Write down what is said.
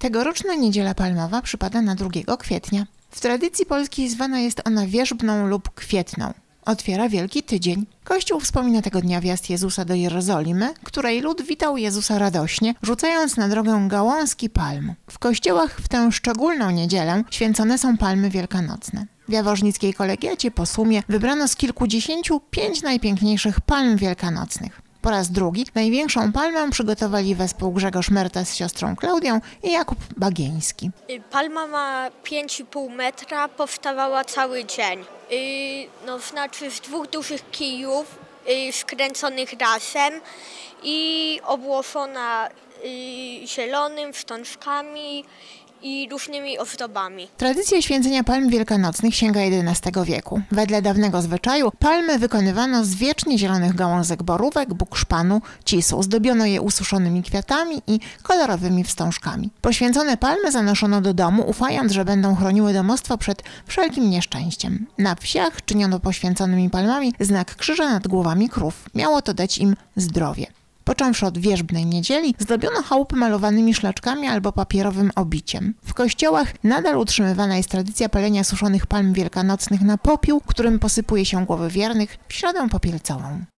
Tegoroczna Niedziela Palmowa przypada na 2 kwietnia. W tradycji polskiej zwana jest ona wierzbną lub kwietną. Otwiera Wielki Tydzień. Kościół wspomina tego dnia wjazd Jezusa do Jerozolimy, której lud witał Jezusa radośnie, rzucając na drogę gałązki palm. W kościołach w tę szczególną niedzielę święcone są palmy wielkanocne. W jaworznickiej kolegiacie po sumie wybrano z kilkudziesięciu 5 najpiękniejszych palm wielkanocnych. Po raz drugi największą palmę przygotowali wespół Grzegorz Merta z siostrą Klaudią i Jakub Bagieński. Palma ma 5,5 metra, powstawała cały dzień. Z 2 dużych kijów skręconych razem i obłożona zielonym, wstążkami i różnymi ozdobami. Tradycja święcenia palm wielkanocnych sięga XI wieku. Wedle dawnego zwyczaju palmy wykonywano z wiecznie zielonych gałązek borówek, bukszpanu, cisu. Zdobiono je ususzonymi kwiatami i kolorowymi wstążkami. Poświęcone palmy zanoszono do domu, ufając, że będą chroniły domostwo przed wszelkim nieszczęściem. Na wsiach czyniono poświęconymi palmami znak krzyża nad głowami krów. Miało to dać im zdrowie. Począwszy od wierzbnej niedzieli, zdobiono chałupy malowanymi szlaczkami albo papierowym obiciem. W kościołach nadal utrzymywana jest tradycja palenia suszonych palm wielkanocnych na popiół, którym posypuje się głowy wiernych w środę popielcową.